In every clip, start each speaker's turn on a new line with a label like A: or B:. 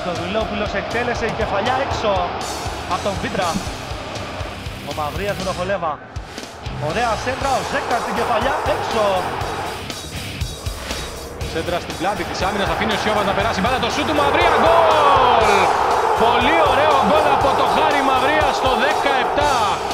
A: Χριστοδουλόπουλος εκτέλεσε η κεφαλιά έξω από τον Βίντρα. Ο Μαυρίας με τον Χολέβα. Ωραία σέντρα, ο Ζέκας στην κεφαλιά έξω.
B: Σέντρα στην πλάτη της άμυνας, αφήνει ο Σιώβας να περάσει μπάλα, το σούτ του Μαυρία, γκολ! Πολύ ωραίο γκολ από το Χάρη Μαυρία στο 17.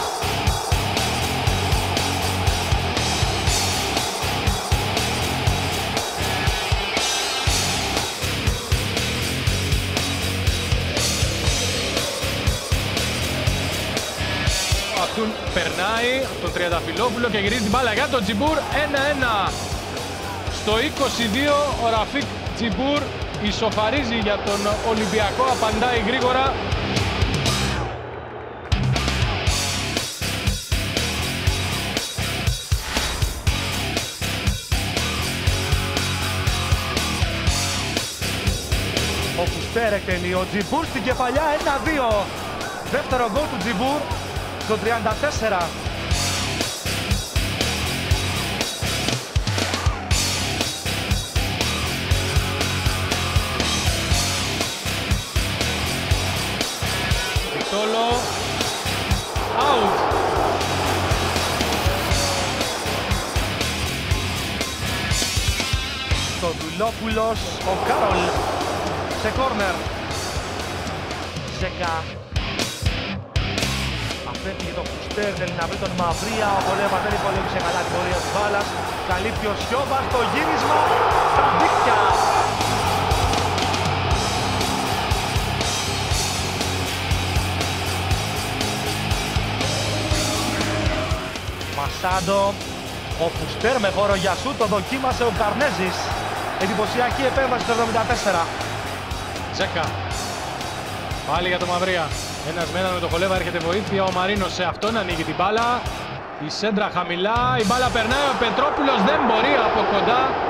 B: Αυτόν περνάει από τον Τριανταφυλόπουλο και γυρίζει την μπάλα για τον Τζιμπούρ, 1-1. Στο 22 ο Ραφίκ Τζιμπούρ ισοφαρίζει για τον Ολυμπιακό, απαντάει γρήγορα.
A: Ο Φουστέρ εκτελεί, ο Τζιμπούρ στην κεφαλιά, 1-2. Δεύτερο γκολ του Τζιμπούρ στο 34.
B: Βικτόλο, out.
A: Το Δουλόπουλος, ο Κάρολ σε κόρνερ. Ζέκα. Αφήνει το Φουστέρ, θέλει να βρει τον Μαυρία. Ο Χολέβα δεν υπολόγισε καλά την πορεία της μπάλας. Καλύπτει ο Σιώβας, το γύρισμα στα δίκτυα. Μασάντο, ο Φουστέρ με χώρο για σου, το δοκίμασε ο Καρνέζης. Εντυπωσιακή επέμβαση στο 74.
B: Τσέκα. Πάλι για το Μαυρία. Ένας με έναν με το Χολέβα, έρχεται βοήθεια. Ο Μαρίνος σε αυτόν ανοίγει την μπάλα. Η σέντρα χαμηλά, η μπάλα περνάει, ο Πετρόπουλος δεν μπορεί από κοντά.